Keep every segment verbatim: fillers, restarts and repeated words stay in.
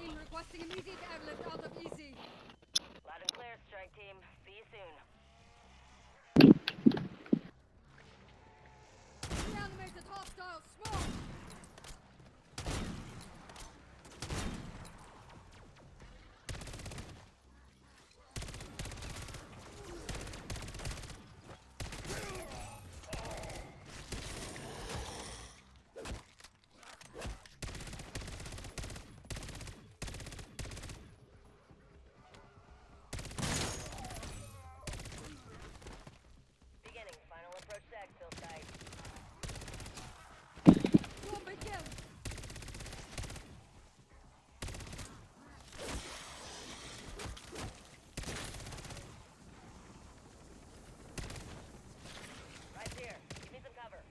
Warning, requesting immediate airlift out of easy. Loud and clear, strike team. See you soon. Reanimated hostile, smoke! Beginning. Final approach to exfil site. Don't begin! Right here. Give me some cover.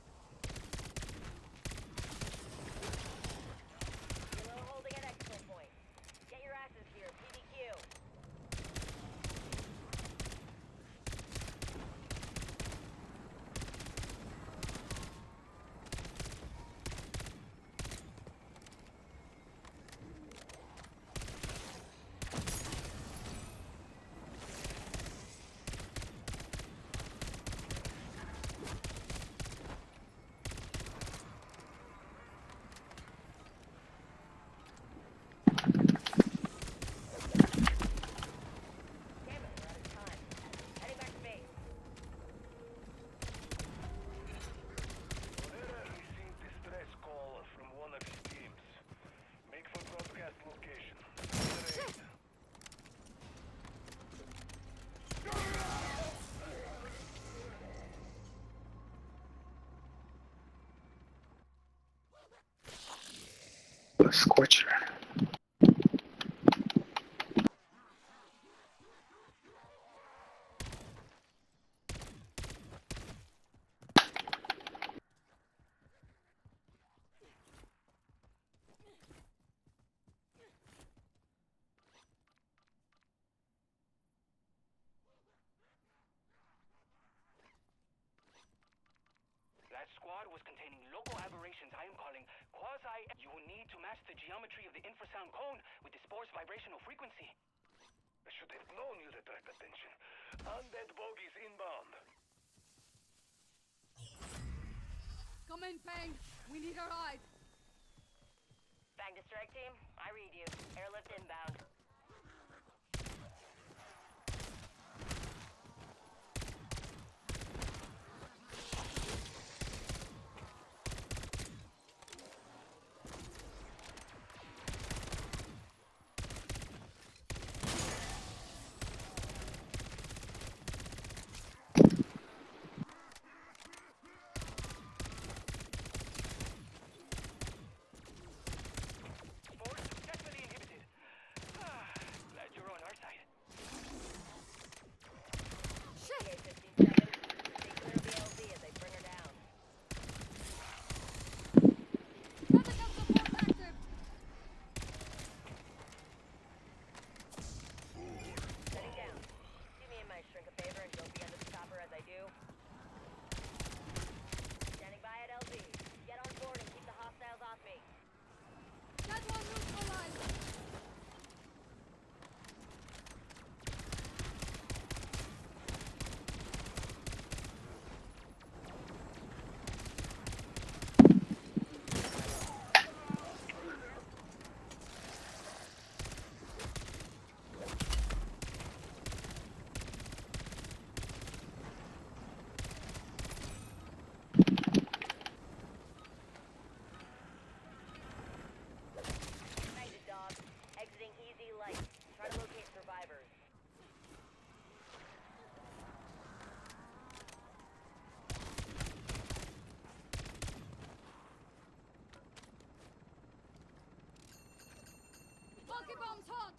Kilo holding at exfil point. Get your asses here. P D Q. Damn it, we're out of time. Heading back to base. Herrera received distress call from one of his teams. Make for broadcast location. Raid. A scorcher. That squad was containing local aberrations I am calling quasi. You will need to match the geometry of the infrasound cone with the spore's vibrational frequency. I should have known you'd attract attention. Undead bogies inbound. Come in, Fang! We need a ride! Bang to strike team. I read you. Airlift inbound. Spore successfully inhibited. Ah, glad you're on our side. Shit! P A fifteen-seven. Stay clear of the L Z as they bring her down. Medical support active! Setting down. Do me and my shrink a favor and don't be under the chopper as I do. Standing by at L Z. Get on board and keep the hostiles off me. That one neutralized! United dog. Exiting easy light. Try to locate survivors. Bulky bombs hot!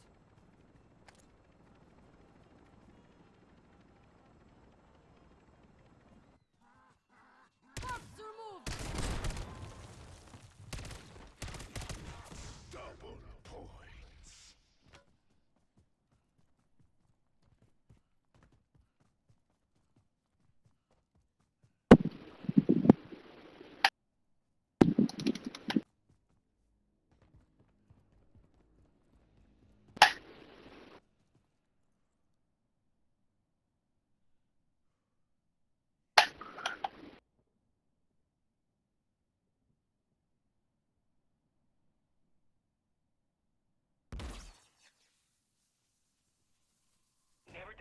Corpse removed! Double points.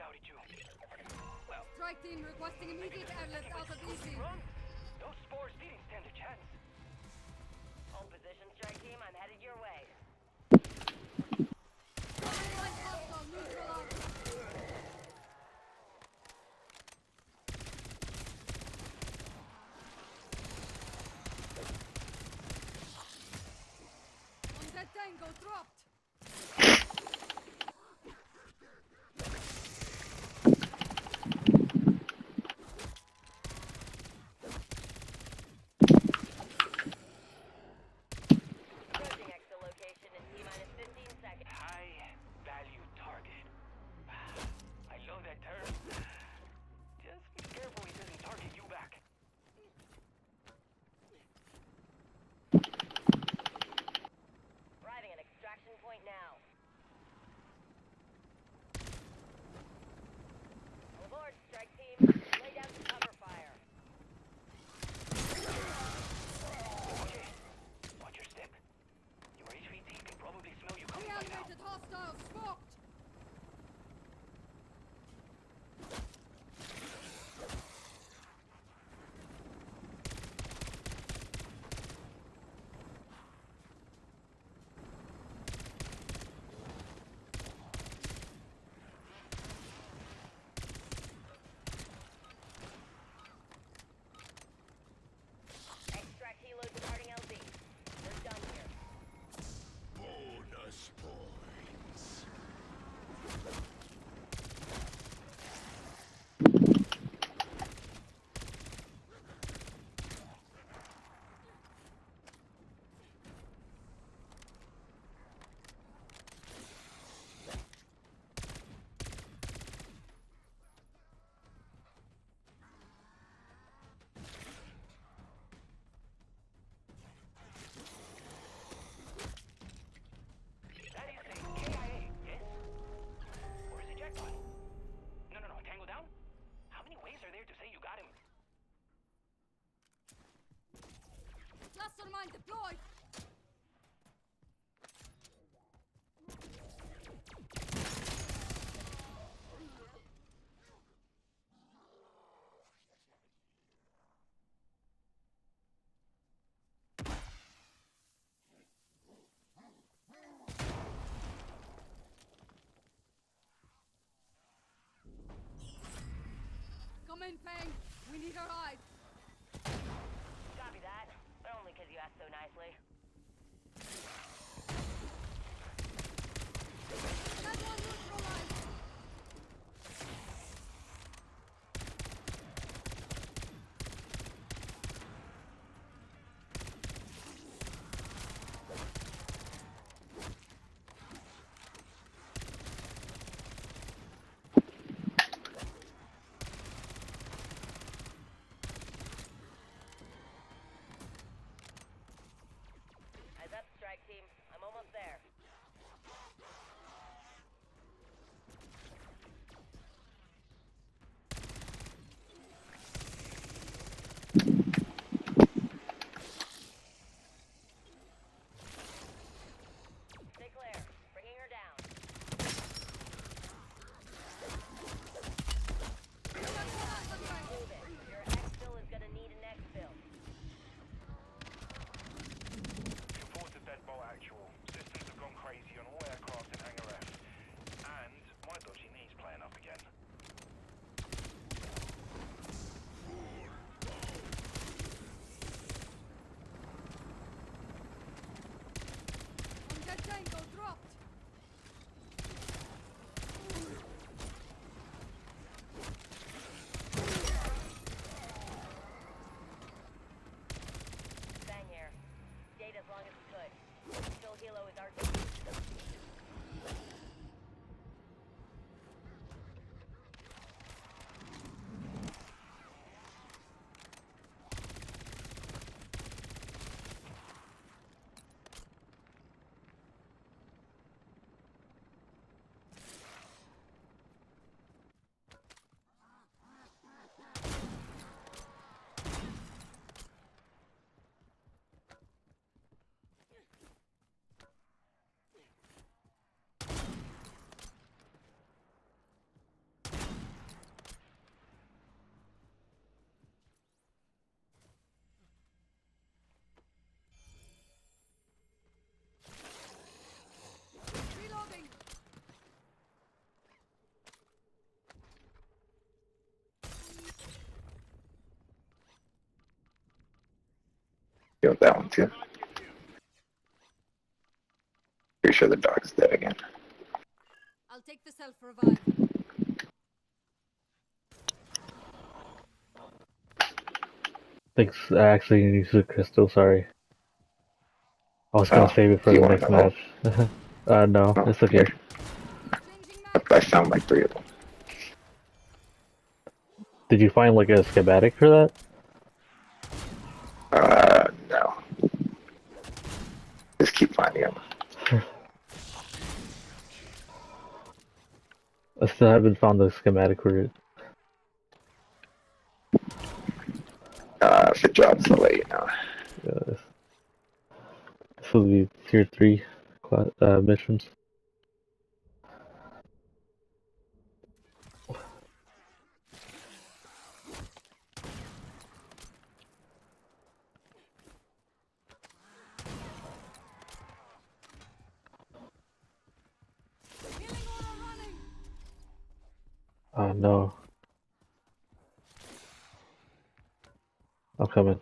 doubted you. Well, Strike team requesting maybe immediate the airlift out of proved me Easy. wrong. Those spores didn't stand a chance. Hold position, strike team. I'm headed your way. Light hostile neutralized. Undead Tango dropped. Approaching exfil location in T-minus fifteen seconds. High value target. I love that term. Just be careful he doesn't target you back. Arriving at extraction point now. All aboard, strike team. Lay down some cover fire. Okay, watch your step. Your H V T can probably smell you coming by now. Reanimated hostiles smoked. Extract helo departing L Z. We're done here. Bonus points. That is a K I A, yes? Or is it jackpot? No, no, no, Tango down? How many ways are there to say you got him? Cluster mine deployed. Come in, Peng. We need a ride. Copy that. But only because you asked so nicely. That one neutralized. Eyes up, strike team. I'm almost there. Stay clear. Bringing her down. Move it. Your exfil is gonna need an exfil. Reported deadbolt actual. Systems have gone crazy on all aircraft in Hangar F. And my dodgy knee's playing up again. Undead Tango dropped. Bang here. Stayed as long as we could. Still helo is our team. Killed that one too. Pretty sure the dog's dead again. I'll take the self-revive. Thanks. I actually used the crystal. Sorry. I was gonna Oh, save it for you the wanna next know? match. uh, no, Oh, it's okay. here. Changing mag. I found like three of them. Did you find like a schematic for that? Uh, no. Just keep finding them. I still haven't found the schematic for it. Uh, if it drops, I'll let you know. Yeah, this, this will be tier three class, uh, missions. Healing aura running. Oh no. I'm coming.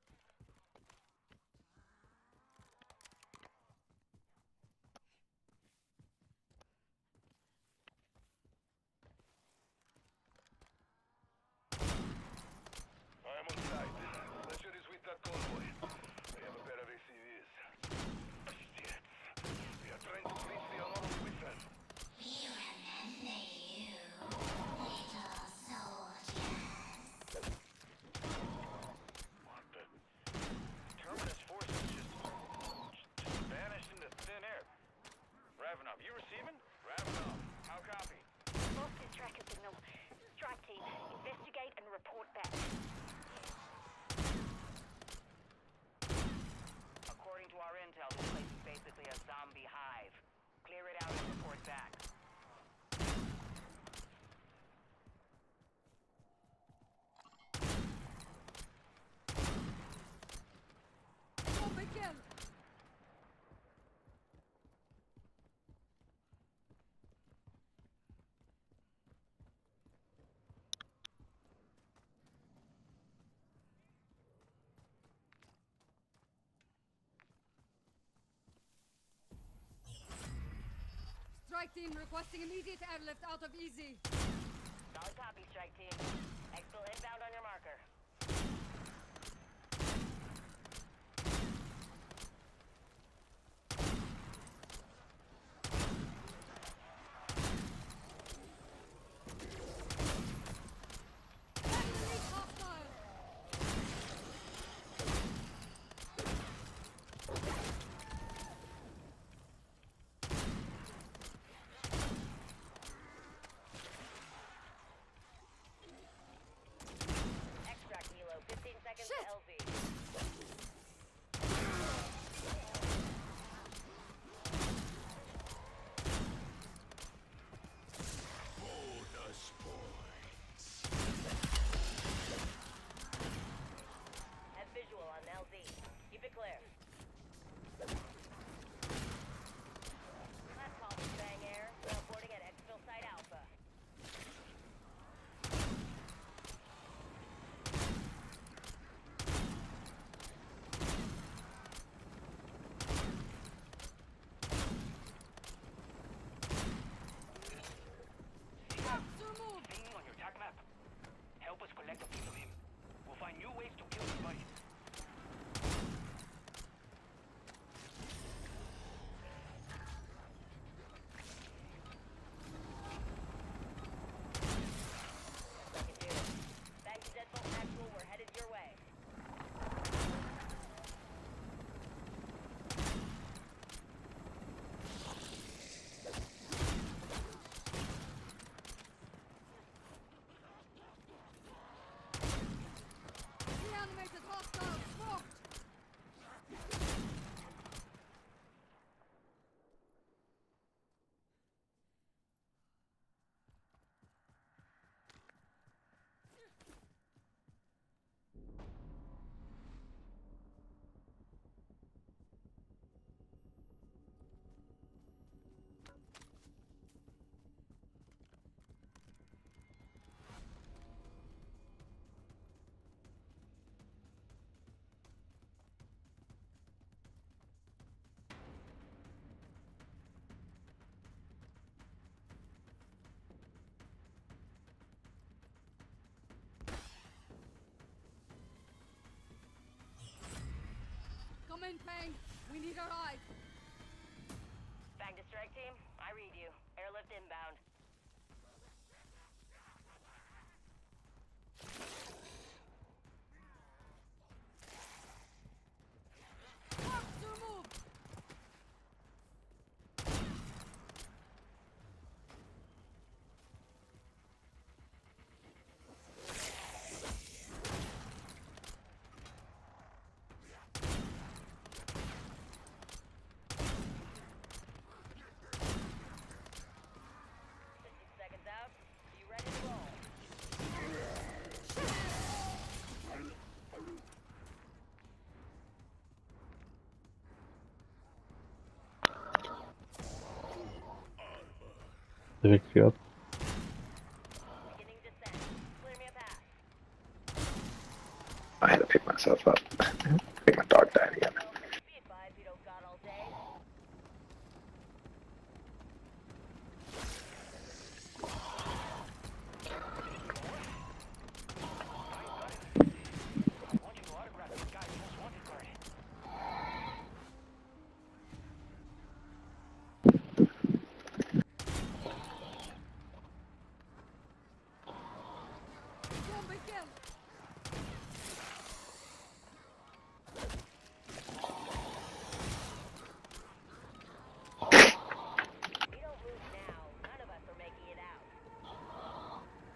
I am on site. Fletcher is with that convoy. They have a pair of A C Vs. Shit. We are trying to breach the Aurora with them. What the? Terminus forces just, just vanished into thin air. Ravenov, you receiving? Ravenov, how copy? Lost his tracker signal. Strike team, investigate and report back. According to our intel, this place is basically a zombie hive. Clear it out and report back. Oh, big kill. Strike team requesting immediate airlift out of Easy. Solid copy, strike team. Exfil inbound on your marker. Enemy hostile. Exfil Come in, Peng. We need a ride. Bang to strike team. I read you. Airlift inbound. Mark to move. fifty seconds out. You ready to roll? They picked you up. Beginning descent. Clear me a path. I had to pick myself up. I think my dog died again. Be advised we don't got all day. I want you to autograph this guy's most wanted card. Zombie kill. We don't move now. None of us are making it out.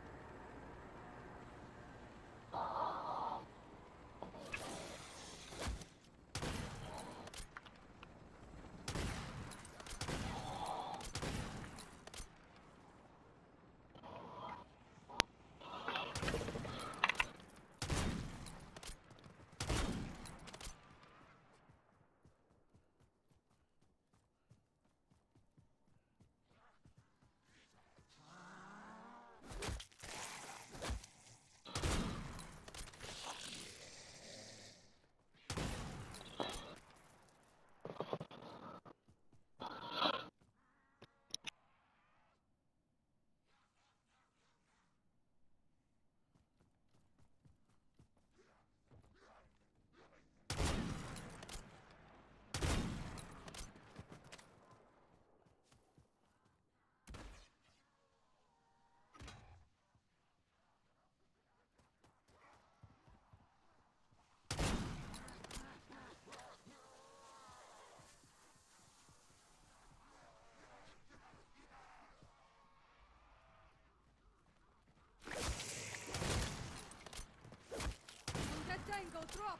That tango dropped.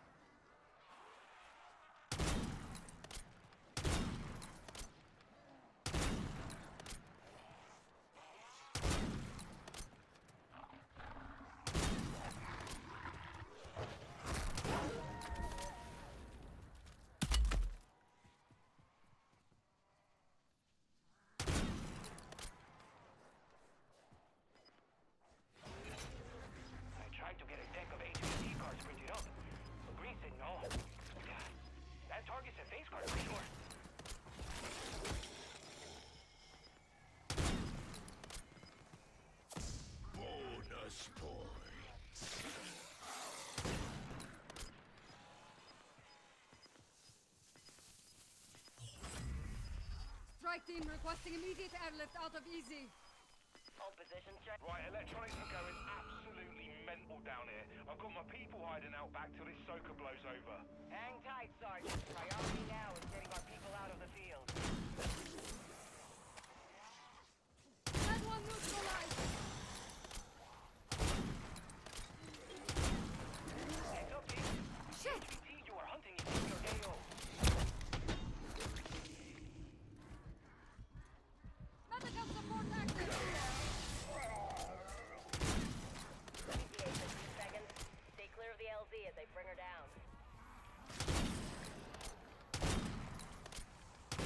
I tried to get a deck of H D cards printed up, but Green said no. That target's a face card for sure. Bonus points. Strike team requesting immediate airlift out of Easy. Hold position, strike. Right, electronics are going absolutely mental down here. I've got my people hiding out back till this soaker blows over. Hang tight, Sergeant. Priority now is getting our people out of the field. That one neutralized. Heads up, team. Shit! H V T you are hunting is in your A O. Medical support active. fifty seconds. Stay clear of the L Z as they bring her down.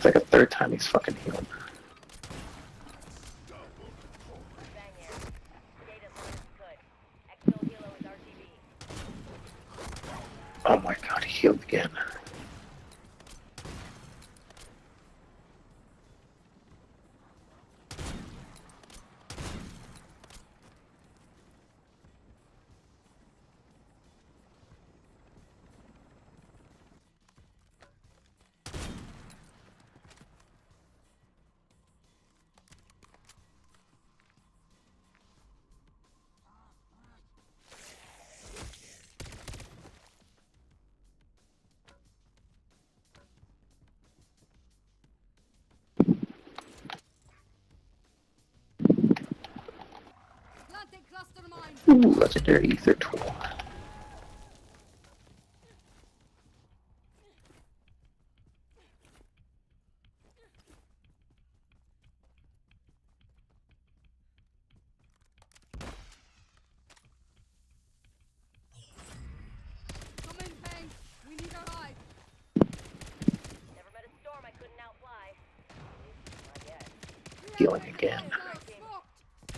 It's like a third time he's fucking healed. Bang here. Skate as long as you could. Exfil Helo is R T B. Oh my god, he healed again. Planting cluster mine. Ooh, legendary ether tool. Come in, Peng. We need a ride. Never met a storm I couldn't outfly. Not yet. Healing again. Now, smoked.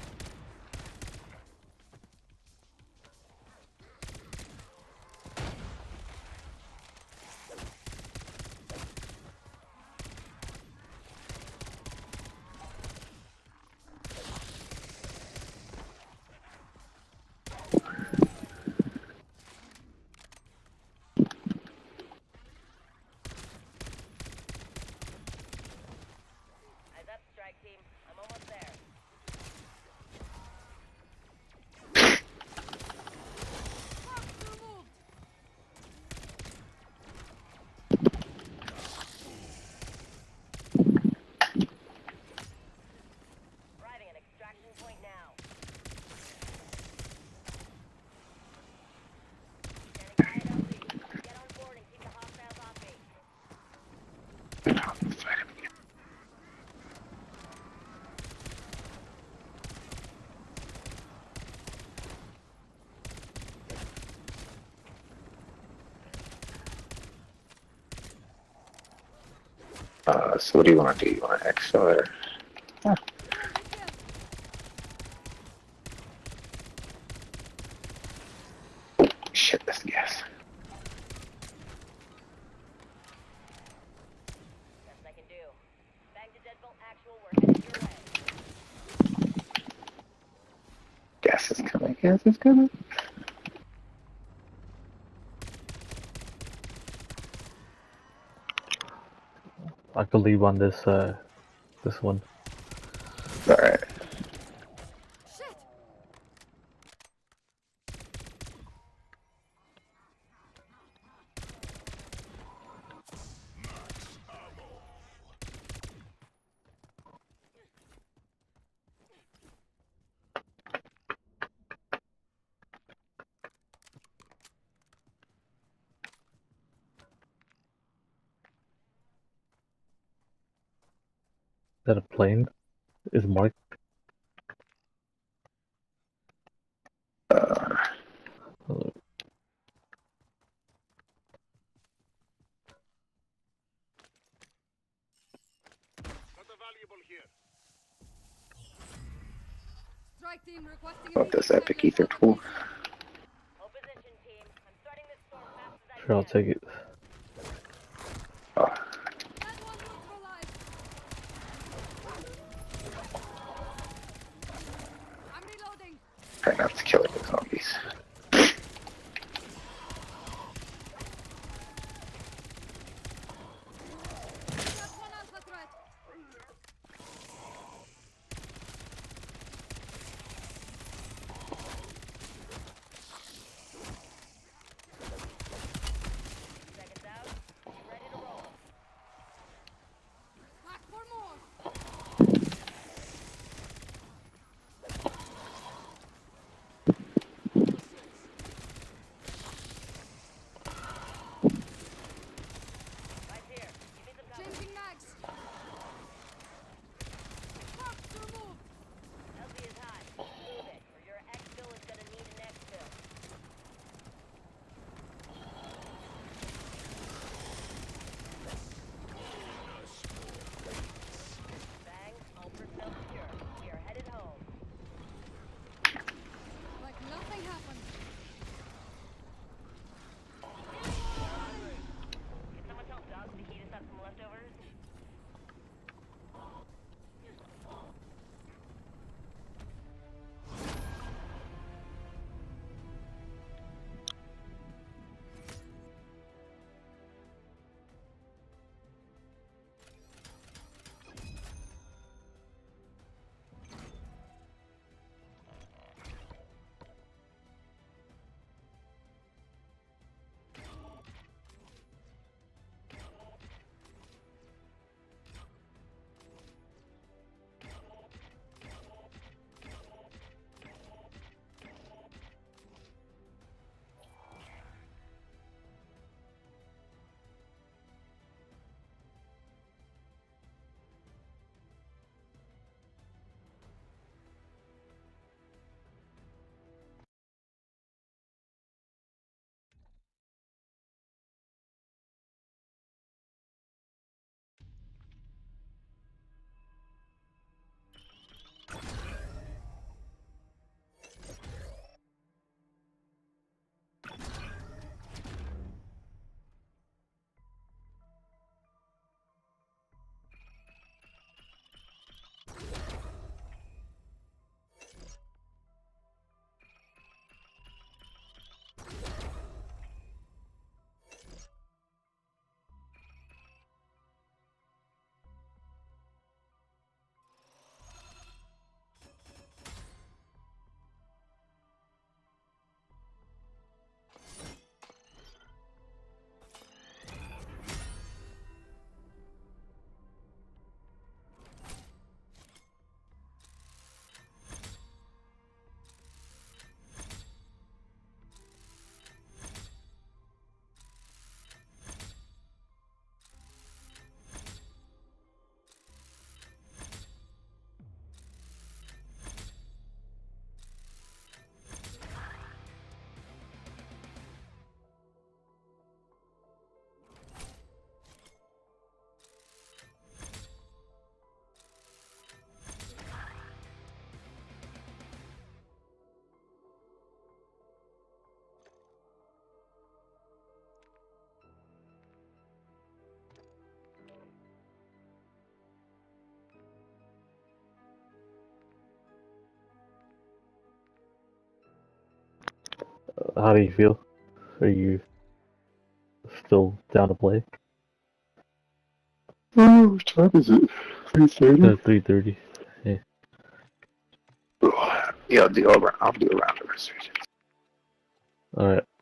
Eyes up, strike team. I'm almost there. Marks removed. Arriving at extraction point now. Standing by at L Z. Get on board and keep the hostiles off me. Fight him again. Uh, so what do you want to do? You want to exfil or? Ah, shit, that's gas. Best I can do. Bang to Deadbolt actual, we're headed your way. Gas is coming. Gas is coming. I could leave on this, uh, this one. Alright. Shit. Is that a plane? Is Mark? Uh, Uh, Strike team requesting about this immediate epic action. ether tool. Hold position, team. I'm starting this storm fast as I Sure, I'll can. take it. Oh, That one neutralized. I'm reloading. try not to kill the zombies. That's one alpha threat. how do you feel? Are you still down to play? Oh, what time is it? three thirty? Uh, three thirty. Yeah. Yeah, I'll do, I'll do a round of research. Alright.